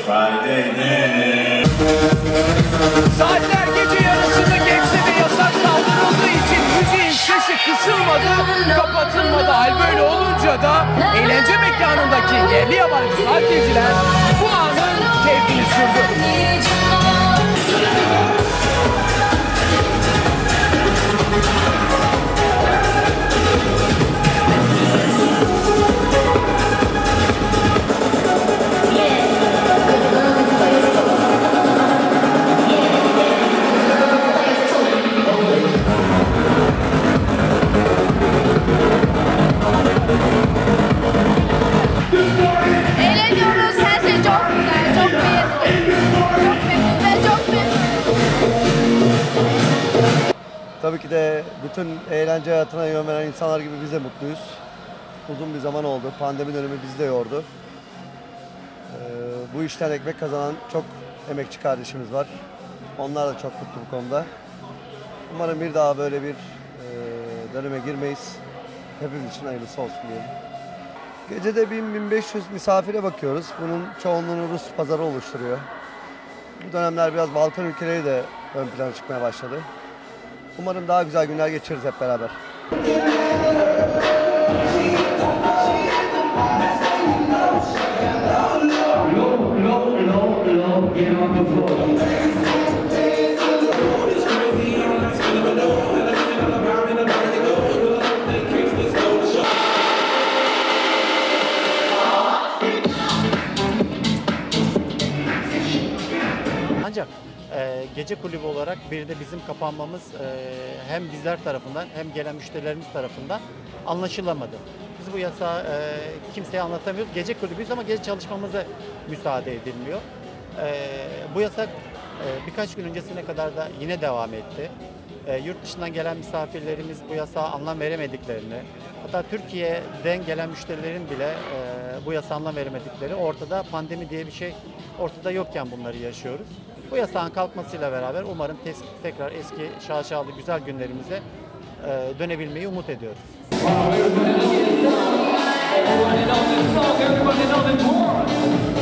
Saatler gece yarısını geçti ve yasak kaldırıldığı için müziğin sesi kısılmadı, kapatılmadı. Hal böyle olunca da eğlence mekanındaki yerli yabancı sakinciler bu anın keyfini sürdü. Eğleniyoruz, her şey çok güzel, çok memnun ve çok memnun. Tabii ki de bütün eğlence hayatına yön veren insanlar gibi biz de mutluyuz. Uzun bir zaman oldu. Pandemi dönemi bizi de yordu. Bu işten ekmek kazanan çok emekçi kardeşimiz var. Onlar da çok mutlu bu konuda. Umarım bir daha böyle bir döneme girmeyiz. Hepimiz için hayırlısı olsun diyelim. Gecede 1000-1500 misafire bakıyoruz. Bunun çoğunluğunu Rus pazarı oluşturuyor. Bu dönemler biraz Balkan ülkeleri de ön plana çıkmaya başladı. Umarım daha güzel günler geçiririz hep beraber. Ancak gece kulübü olarak bir de bizim kapanmamız hem bizler tarafından hem gelen müşterilerimiz tarafından anlaşılamadı. Biz bu yasağı kimseye anlatamıyoruz. Gece kulübüyüz ama gece çalışmamıza müsaade edilmiyor. Bu yasak birkaç gün öncesine kadar da yine devam etti. Yurt dışından gelen misafirlerimiz bu yasağa anlam veremediklerini, hatta Türkiye'den gelen müşterilerin bile bu yasağa anlam veremedikleri, ortada pandemi diye bir şey ortada yokken bunları yaşıyoruz. Bu yasağın kalkmasıyla beraber umarım tekrar eski şaşalı güzel günlerimize dönebilmeyi umut ediyoruz. Everybody knows it's